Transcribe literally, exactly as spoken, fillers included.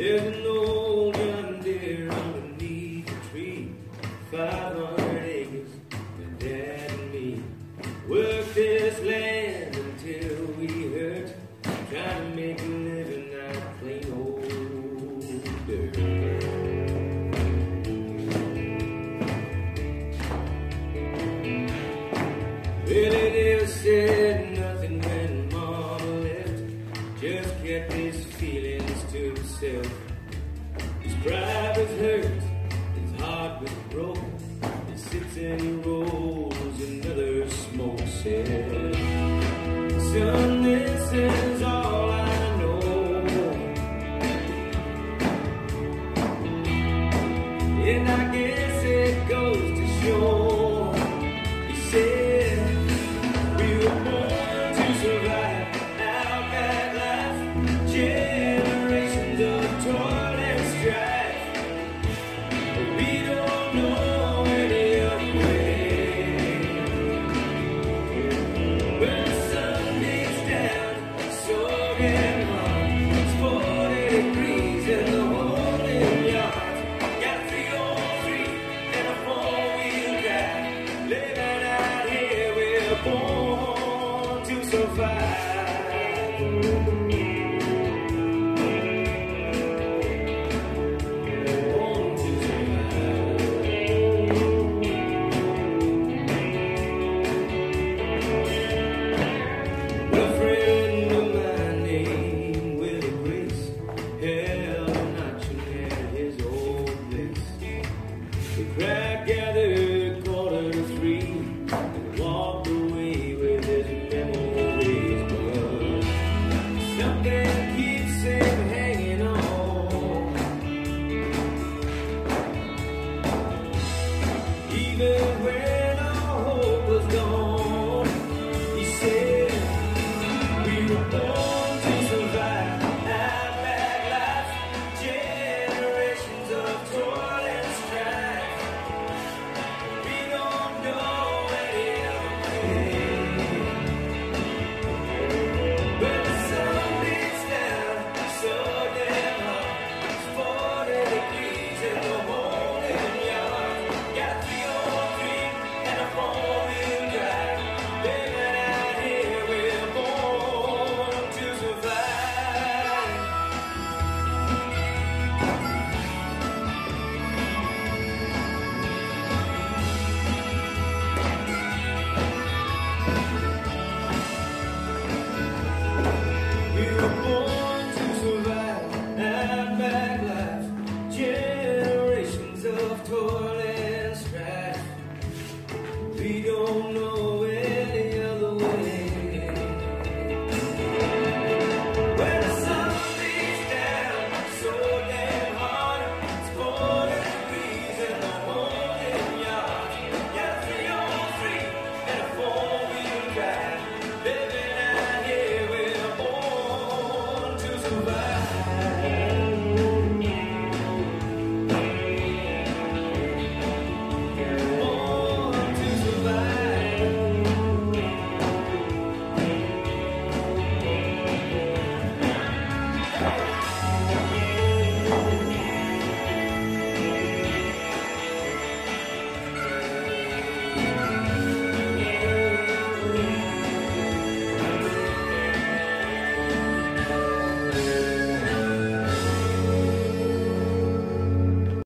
There's an old young deer underneath a tree, five hundred acres, my dad and me worked this land until we hurt, trying to make a living out of plain old dirt. Billy never said nothing when Mama left, just kept his feelings to himself. His pride was hurt, his heart was broken. He sits and he rolls another smoke cell. Son, this is all I know, and I guess it goes to show